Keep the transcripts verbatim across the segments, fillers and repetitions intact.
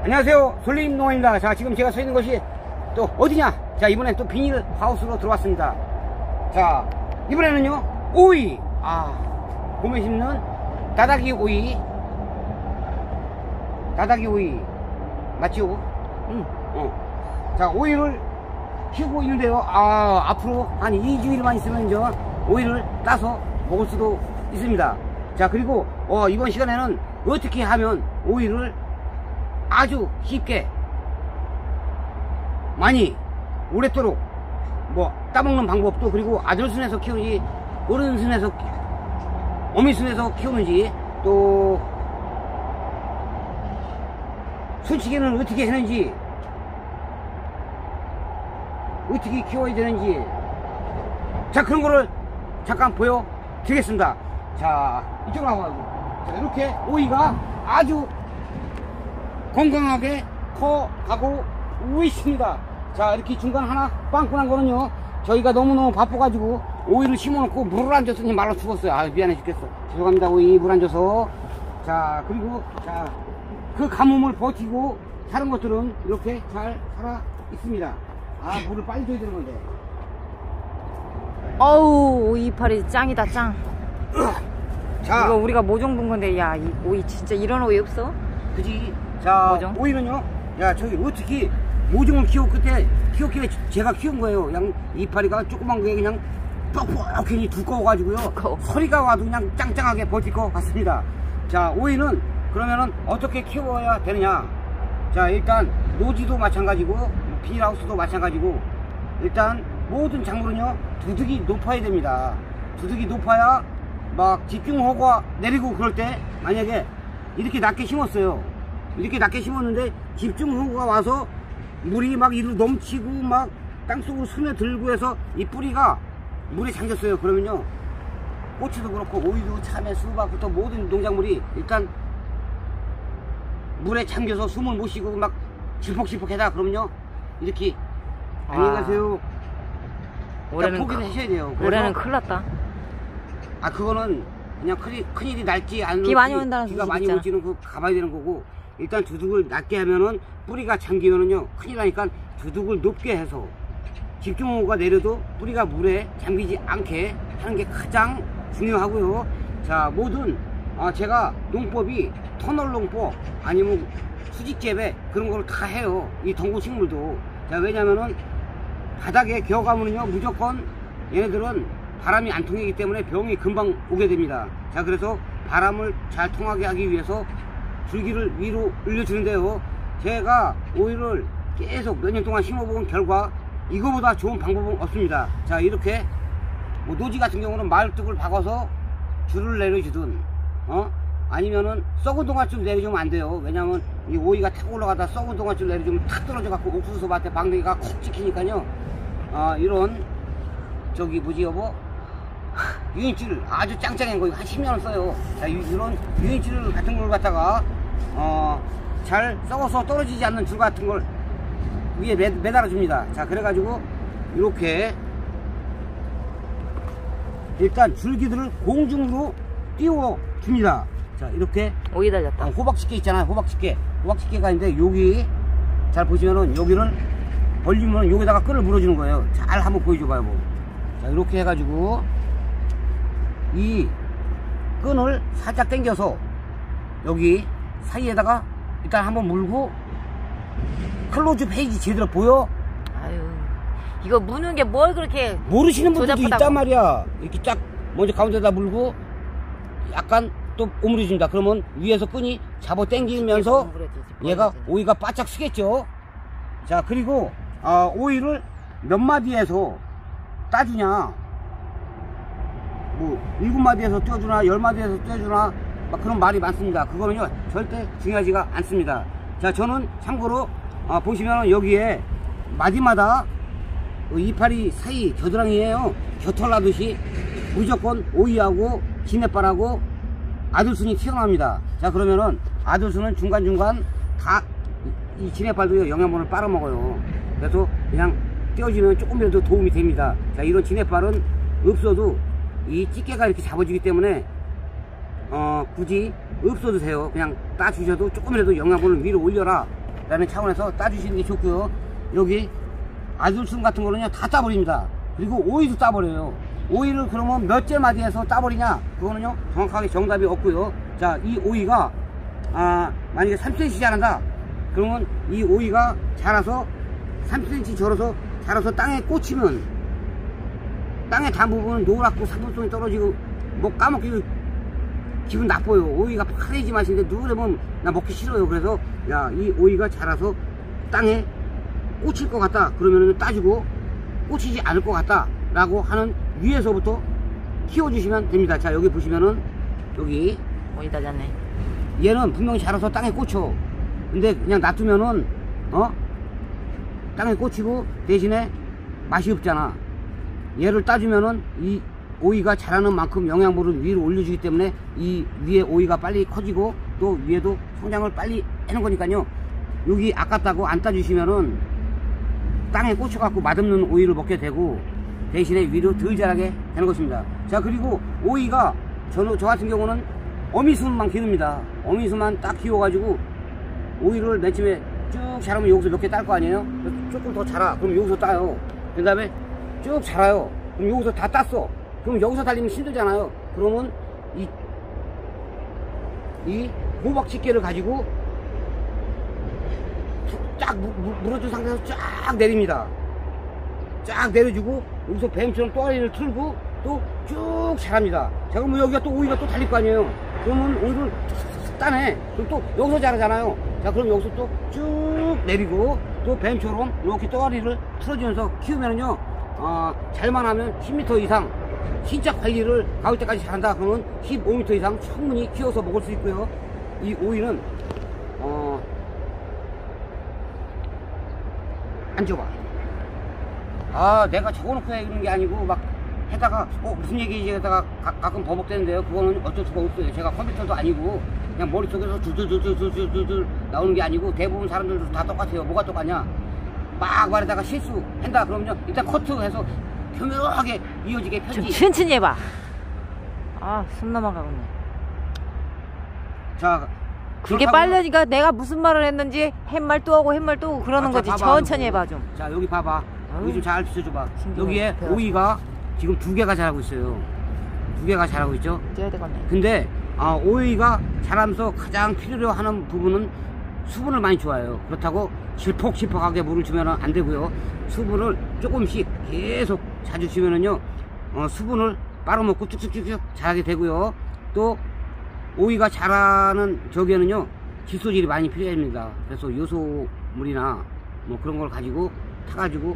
안녕하세요, 솔림농원입니다. 자, 지금 제가 서 있는 곳이 또 어디냐? 자, 이번엔 또 비닐 하우스로 들어왔습니다. 자, 이번에는요 오이, 아, 봄에 심는 다다기 오이, 다다기 오이 맞죠? 응. 어. 자, 오이를 키우고 있는데요. 아, 앞으로 한 이 주일만 있으면 저 오이를 따서 먹을 수도 있습니다. 자, 그리고 어, 이번 시간에는 어떻게 하면 오이를 아주 쉽게 많이 오랫도록 뭐 따먹는 방법도, 그리고 아들순에서 키우는지 어른순에서 어미순에서 키우는지, 또 솔직히는 어떻게 하는지, 어떻게 키워야 되는지, 자, 그런 거를 잠깐 보여드리겠습니다. 자, 이쪽으로 와봐요. 자, 이렇게 오이가 아주 건강하게 커가고 있습니다. 자, 이렇게 중간 하나 빵꾸난 거는요, 저희가 너무너무 바빠가지고 오이를 심어놓고 물을 안 줬더니 말로 죽었어요. 아, 미안해 죽겠어. 죄송합니다. 오이 물 안 줘서. 자, 그리고 자, 그 가뭄을 버티고 다른 것들은 이렇게 잘 살아 있습니다. 아, 물을 빨리 줘야 되는 건데. 어우, 오이 이파리 짱이다, 짱. 자, 이거 우리가 모종 본 건데, 야, 이 오이 진짜 이런 오이 없어? 그지? 자, 모종? 오이는요, 야, 저기 어떻게 모종을 키워, 그때 키웠길래 제가 키운 거예요. 그냥 이파리가 조그만 게 그냥 뻑뻑하니 두꺼워가지고요. 두꺼워. 허리가 와도 그냥 짱짱하게 버틸 것 같습니다. 자, 오이는 그러면은 어떻게 키워야 되느냐? 자, 일단 노지도 마찬가지고 비닐하우스도 마찬가지고, 일단 모든 작물은요 두둑이 높아야 됩니다. 두둑이 높아야 막 집중호우가 내리고 그럴 때, 만약에 이렇게 낮게 심었어요. 이렇게 낮게 심었는데 집중호우가 와서 물이 막 이리로 넘치고 막 땅속으로 스며들고 해서 이 뿌리가 물에 잠겼어요. 그러면요, 고추도 그렇고 오이도 참외 수박부터 모든 농작물이 일단 물에 잠겨서 숨을 못 쉬고 막 질퍽질퍽하다 그러면요, 이렇게 아, 안녕히 가세요. 올해는 포기를 크, 하셔야 돼요. 올해는 큰일 났다. 아, 그거는 그냥 큰일, 큰일이 날지 안 날지, 비 많이 온다는 비가 많이 있잖아. 올지는 그 가봐야 되는 거고, 일단 두둑을 낮게 하면은 뿌리가 잠기면은요 큰일 나니까 두둑을 높게 해서 집중호우가 내려도 뿌리가 물에 잠기지 않게 하는 게 가장 중요하고요. 자, 모든 아, 제가 농법이 터널 농법 아니면 수직재배 그런 걸 다 해요. 이 덩굴식물도. 자, 왜냐면은 바닥에 기어가면은요 무조건 얘네들은 바람이 안 통하기 때문에 병이 금방 오게 됩니다. 자, 그래서 바람을 잘 통하게 하기 위해서 줄기를 위로 올려주는데요, 제가 오이를 계속 몇 년 동안 심어본 결과 이거보다 좋은 방법은 없습니다. 자, 이렇게 뭐 노지 같은 경우는 마을뚝을 박아서 줄을 내려주든, 어? 아니면은 썩은 동아줄 내려주면 안 돼요. 왜냐면 이 오이가 탁 올라가다 썩은 동아줄 내려주면 탁 떨어져 갖고 옥수수 밭에 방댕이가 콕 찍히니까요, 어, 이런 저기 뭐지 여보, 유인줄 아주 짱짱한 거 한 십 년을 써요. 자, 이런 유인줄 같은 걸 갖다가 어, 잘 썩어서 떨어지지 않는 줄 같은 걸 위에 매, 매달아 줍니다. 자, 그래가지고 이렇게 일단 줄기들을 공중으로 띄워 줍니다. 자, 이렇게 오이 달렸다. 어, 호박집게 있잖아요. 호박집게 호박집게가 있는데, 여기 잘 보시면은 여기를 벌리면 여기다가 끈을 물어주는 거예요. 잘 한번 보여줘봐요. 뭐. 자, 이렇게 해가지고 이 끈을 살짝 당겨서 여기 사이에다가 일단 한번 물고, 클로즈 페이지 제대로 보여? 아유, 이거 무는 게 뭘 그렇게 모르시는 분들도 조잡하다고. 있단 말이야. 이렇게 쫙 먼저 가운데다 물고 약간 또 오므려줍니다. 그러면 위에서 끈이 잡아 당기면서 얘가 오이가 바짝 쓰겠죠. 자, 그리고 어, 오이를 몇 마디에서 따주냐, 뭐 일곱 마디에서 떼어주나 열 마디에서 떼어주나 막 그런 말이 많습니다. 그거는요 절대 중요하지가 않습니다. 자, 저는 참고로 아, 보시면 여기에 마디마다 이파리 사이 겨드랑이에요. 겨털나듯이 무조건 오이하고 진해발하고 아들순이 튀어나옵니다. 자, 그러면은 아들순은 중간중간 다 이 진해발도 영양분을 빨아먹어요. 그래서 그냥 떼어주면 조금이라도 도움이 됩니다. 자, 이런 진해발은 없어도 이 집게가 이렇게 잡아주기 때문에 어, 굳이 없어도 돼요. 그냥 따주셔도 조금이라도 영양분을 위로 올려라 라는 차원에서 따주시는 게 좋고요. 여기 아들순 같은 거는요 다 따버립니다. 그리고 오이도 따버려요. 오이를 그러면 몇째 마디에서 따버리냐, 그거는요 정확하게 정답이 없고요. 자, 이 오이가 아 만약에 삼 센티미터 자란다 그러면 이 오이가 자라서 삼 센티미터 절어서 자라서 땅에 꽂히면 땅에 단 부분은 노랗고 상품성이 떨어지고 뭐 까먹기도 기분 나빠요. 오이가 파래지 맛인데 누르면 나 먹기 싫어요. 그래서 야, 이 오이가 자라서 땅에 꽂힐 것 같다 그러면 따주고, 꽂히지 않을 것 같다 라고 하는 위에서부터 키워주시면 됩니다. 자, 여기 보시면은 여기 어디다 잤네. 얘는 분명히 자라서 땅에 꽂혀. 근데 그냥 놔두면은 어 땅에 꽂히고 대신에 맛이 없잖아. 얘를 따주면은 이 오이가 자라는 만큼 영양분을 위로 올려주기 때문에 이 위에 오이가 빨리 커지고 또 위에도 성장을 빨리 하는 거니까요. 여기 아깝다고 안 따주시면은 땅에 꽂혀갖고 맛없는 오이를 먹게 되고 대신에 위로 덜 자라게 되는 것입니다. 자, 그리고 오이가 저, 저 같은 경우는 어미순만 기릅니다. 어미순만 딱 키워가지고 오이를 맨 처음에 쭉 자라면 여기서 몇 개 딸 거 아니에요? 조금 더 자라. 그럼 여기서 따요. 그 다음에 쭉 자라요. 그럼 여기서 다 땄어. 그럼 여기서 달리면 힘들잖아요. 그러면 이, 이 호박 집게를 가지고 쫙 물어준 상태에서 쫙 내립니다. 쫙 내려주고 여기서 뱀처럼 또아리를 틀고 또 쭉 자랍니다. 자, 그럼 여기가 또 오이가 또 달릴 거 아니에요. 그러면 오이를 따네. 그럼 또 여기서 자라잖아요. 자, 그럼 여기서 또 쭉 내리고 또 뱀처럼 이렇게 또아리를 틀어주면서 키우면은요, 어, 잘만 하면 십 미터 이상, 진짜 관리를 가을 때까지 잘한다 그러면 십오 미터 이상 충분히 키워서 먹을 수 있고요. 이 오이는 어, 앉아봐. 아, 내가 적어놓고 해주는 게 아니고 막 해다가 어 무슨 얘기지 하다가 가끔 버벅대는데요. 그거는 어쩔 수가 없어요. 제가 컴퓨터도 아니고 그냥 머릿속에서 두두두두두두두 나오는 게 아니고 대부분 사람들도 다 똑같아요. 뭐가 똑같냐, 막 말하다가 실수한다 그러면요 일단 커트해서 교묘하게 이어지게 좀 편집. 천천히 해봐. 아, 숨 넘어가겠네. 자, 그게 빨려니까 내가 무슨 말을 했는지 햇말 또 하고 햇말 또 하고 그러는 아, 거지. 봐봐, 천천히 이거. 해봐 좀. 자, 여기 봐봐. 여기 좀 잘 비춰줘봐. 신기해. 여기에 배웠어. 오이가 지금 두 개가 자라고 있어요. 두 개가 자라고 있죠. 쪄야 되겠네. 근데 아, 오이가 자라면서 가장 필요로 하는 부분은 수분을 많이 좋아해요. 그렇다고 질퍽질퍽하게 물을 주면 안 되고요. 수분을 조금씩 계속 자주 주면은요, 어, 수분을 빨아먹고 쭉쭉쭉쭉 자라게 되고요. 또 오이가 자라는 저기에는요 질소질이 많이 필요합니다. 그래서 요소물이나 뭐 그런 걸 가지고 타가지고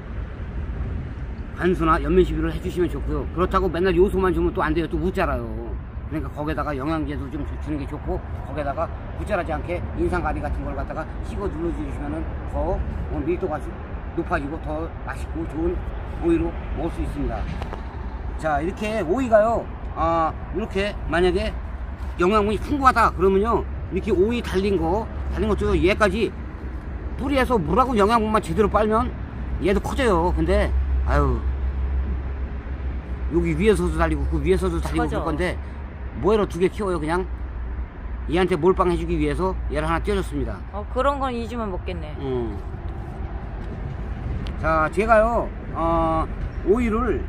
관수나 연면 시비를 해주시면 좋고요. 그렇다고 맨날 요소만 주면 또 안 돼요. 또 못 자라요. 그러니까 거기에다가 영양제도 좀 주는 게 좋고 거기에다가 부자라지 않게 인상가리 같은 걸 갖다가 씹어 눌러주시면은 더 밀도가 높아지고 더 맛있고 좋은 오이로 먹을 수 있습니다. 자, 이렇게 오이가요, 아, 이렇게 만약에 영양분이 풍부하다 그러면요, 이렇게 오이 달린 거 달린 것 중에 얘까지 뿌리에서 물하고 영양분만 제대로 빨면 얘도 커져요. 근데 아유, 여기 위에서도 달리고 그 위에서도 달리고 커져. 그럴 건데 뭐해로 두 개 키워요. 그냥 얘한테 몰빵 해주기 위해서 얘를 하나 띄워줬습니다. 어, 그런 건 이 주면 먹겠네. 음. 자, 제가요, 어, 오이를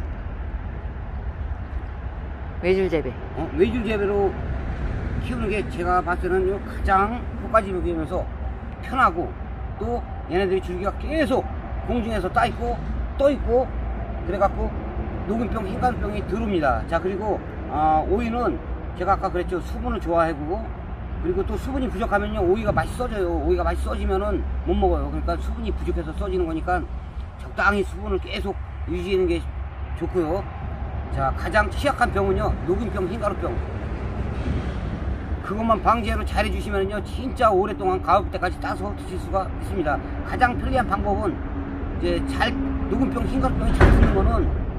외줄 재배. 어, 외줄 재배로 키우는 게 제가 봤을 때는 가장 효과지 먹이면서 편하고 또 얘네들이 줄기가 계속 공중에서 따 있고 떠 있고 그래갖고 녹균병, 흰가루병이 들어옵니다. 자, 그리고 어, 오이는 제가 아까 그랬죠, 수분을 좋아하고 그리고 또 수분이 부족하면요 오이가 맛이 써져요. 오이가 맛이 써지면은 못 먹어요. 그러니까 수분이 부족해서 써지는 거니까 적당히 수분을 계속 유지하는 게 좋고요. 자, 가장 취약한 병은요 녹균병, 흰가루병. 그것만 방제로 잘 해주시면요 진짜 오랫동안 가을 때까지 따서 드실 수가 있습니다. 가장 편리한 방법은 이제 잘 녹균병, 흰가루병이 잘 드는 거는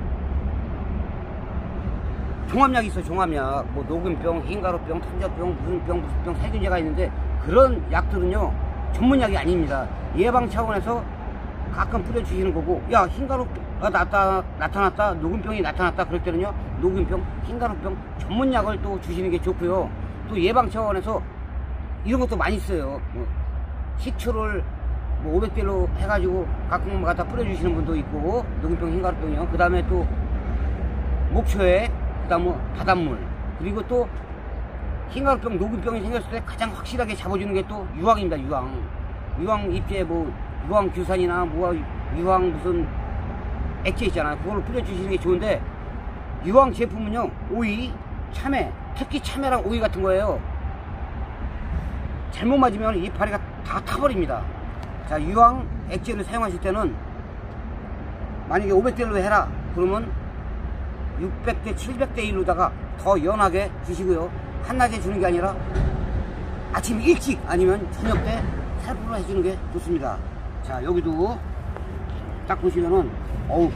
종합약이 있어. 종합약 뭐 녹균병, 흰가루병, 탄저병, 무슨 병 무슨 병 살균제가 있는데 그런 약들은요 전문약이 아닙니다. 예방 차원에서 가끔 뿌려주시는 거고, 야, 흰가루가 나타, 나타났다, 녹균병이 나타났다 그럴 때는요 녹균병, 흰가루병 전문약을 또 주시는 게 좋고요. 또 예방 차원에서 이런 것도 많이 써요. 뭐 식초를 뭐 오백 딜로 해가지고 가끔 갖다 뿌려주시는 분도 있고, 녹균병, 흰가루병이요. 그 다음에 또 목초에, 그 다음 뭐 바닷물, 그리고 또 흰가루병, 녹균병이 생겼을 때 가장 확실하게 잡아주는 게 또 유황입니다. 유황. 유황 입제 뭐 유황 규산이나 뭐 유황 무슨 액체 있잖아요. 그걸 뿌려주시는 게 좋은데, 유황 제품은요, 오이, 참외, 특히 참외랑 오이 같은 거예요. 잘못 맞으면 이파리가 다 타버립니다. 자, 유황 액체를 사용하실 때는 만약에 오백 딜로 해라 그러면 육백 대 칠백 대 일로다가 더 연하게 주시고요. 한낮에 주는 게 아니라 아침 일찍 아니면 저녁 때 살포를 해주는 게 좋습니다. 자, 여기도 딱 보시면은 어우,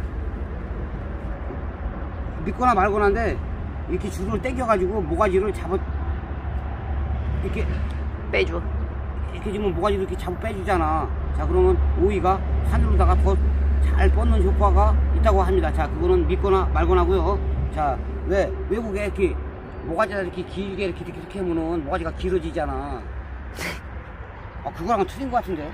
믿거나 말거나인데 이렇게 줄을 당겨 가지고 모가지를 잡아 이렇게 빼줘. 이렇게 지금 모가지를 이렇게 잡아 빼주잖아. 자, 그러면 오이가 하늘로다가 더 잘 뻗는 효과가 있다고 합니다. 자, 그거는 믿거나 말거나고요. 자, 왜 외국에 이렇게 모가지가 이렇게 길게 이렇게 이렇게, 이렇게 하면은 모가지가 길어지잖아. 아, 그거랑 틀린 것 같은데.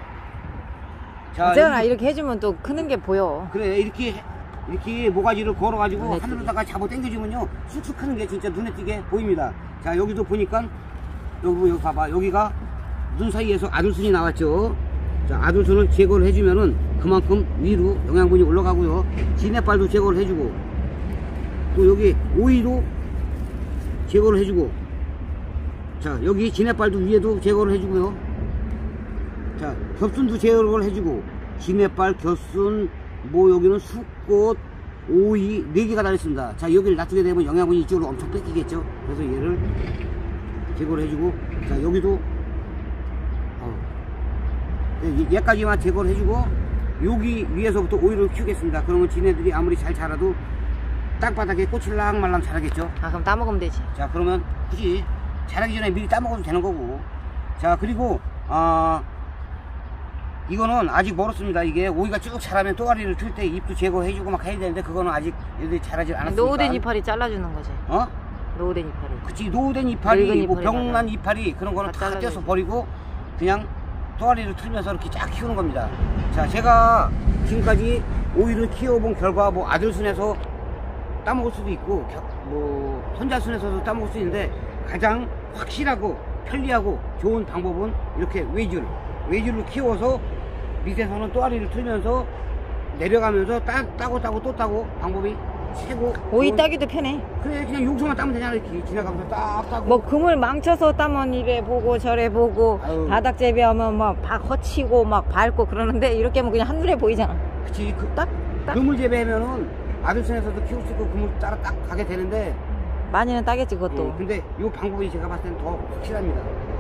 자, 어쨌거나 이렇게 해주면 또 크는 게 보여. 그래, 이렇게 이렇게 모가지를 걸어가지고 눈에 하늘로다가 잡아 당겨주면요, 쑥쑥 크는 게 진짜 눈에 띄게 보입니다. 자, 여기도 보니까 여기, 여기 봐봐. 여기가 눈 사이에서 아들순이 나왔죠. 자, 아들순을 제거를 해주면은 그만큼 위로 영양분이 올라가고요. 진해빨도 제거를 해주고, 또 여기 오이도 제거를 해주고, 자, 여기 진해빨도 위에도 제거를 해주고요. 자, 겹순도 제거를 해주고, 진해빨, 겹순, 뭐 여기는 쑥꽃, 오이 네 개가 달렸습니다. 자, 여기를 놔두게 되면 영양분이 이쪽으로 엄청 뺏기겠죠. 그래서 얘를 제거를 해주고, 자, 여기도 어, 얘까지만 제거를 해주고, 여기 위에서부터 오이를 키우겠습니다. 그러면 지네들이 아무리 잘 자라도 땅바닥에 꽃을랑 말랑 자라겠죠. 아, 그럼 따먹으면 되지. 자, 그러면 굳이 자라기 전에 미리 따먹어도 되는 거고. 자, 그리고 아 이거는 아직 멀었습니다. 이게 오이가 쭉 자라면 또아리를 틀 때 잎도 제거해주고 막 해야 되는데, 그거는 아직 얘들이 자라질 않았으니까. 노후된 이파리 잘라주는 거지. 어? 노후된 이파리. 그치, 노후된 이파리, 늙은 뭐 이파리 병난 이파리, 그런 거는 다 다 잘라내고. 떼서 버리고 그냥 또아리를 틀면서 이렇게 쫙 키우는 겁니다. 자, 제가 지금까지 오이를 키워본 결과, 뭐 아들순에서 따먹을 수도 있고, 겨- 뭐 손자순에서도 따먹을 수 있는데, 가장 확실하고 편리하고 좋은 방법은 이렇게 외줄, 외줄로 키워서 밑에서는 또아리를 틀면서 내려가면서 따, 따고 따고 또 따고, 방법이 최고. 오이 좋은- 따기도 편해. 그래, 그냥 용서만 따면 되잖아. 이렇게 지나가면서 딱 따고. 뭐 그물 망쳐서 따면 이래 보고 저래 보고, 아유. 바닥 재배하면 막 박 허치고 막 밟고 그러는데, 이렇게 하면 그냥 한눈에 보이잖아. 그치, 그, 딱, 딱. 그물 재배하면은 아들선에서도 키울 수 있고 그물 따라 딱 가게 되는데, 많이는 따겠지 그것도. 어, 근데 이 방법이 제가 봤을 때는 더 확실합니다.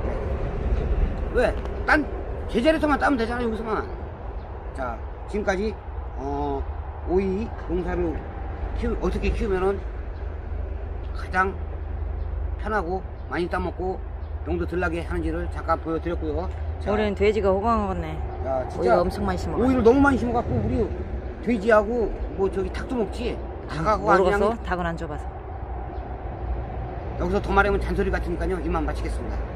왜? 딴 계절에서만 따면 되잖아, 여기서만. 자, 지금까지 어, 오이 농사를 키우, 어떻게 키우면은 가장 편하고 많이 따먹고 병도 덜 나게 하는지를 잠깐 보여드렸고요. 자, 올해는 돼지가 호강하겠네. 야, 진짜 오이가 엄청 많이 심어. 오이를 너무 많이 심어갖고 우리 돼지하고 뭐 저기 닭도 먹지. 닭하고 모르겠어? 그냥 닭은 안 줘봐서. 여기서 더 말하면 잔소리 같으니까요. 이만 마치겠습니다.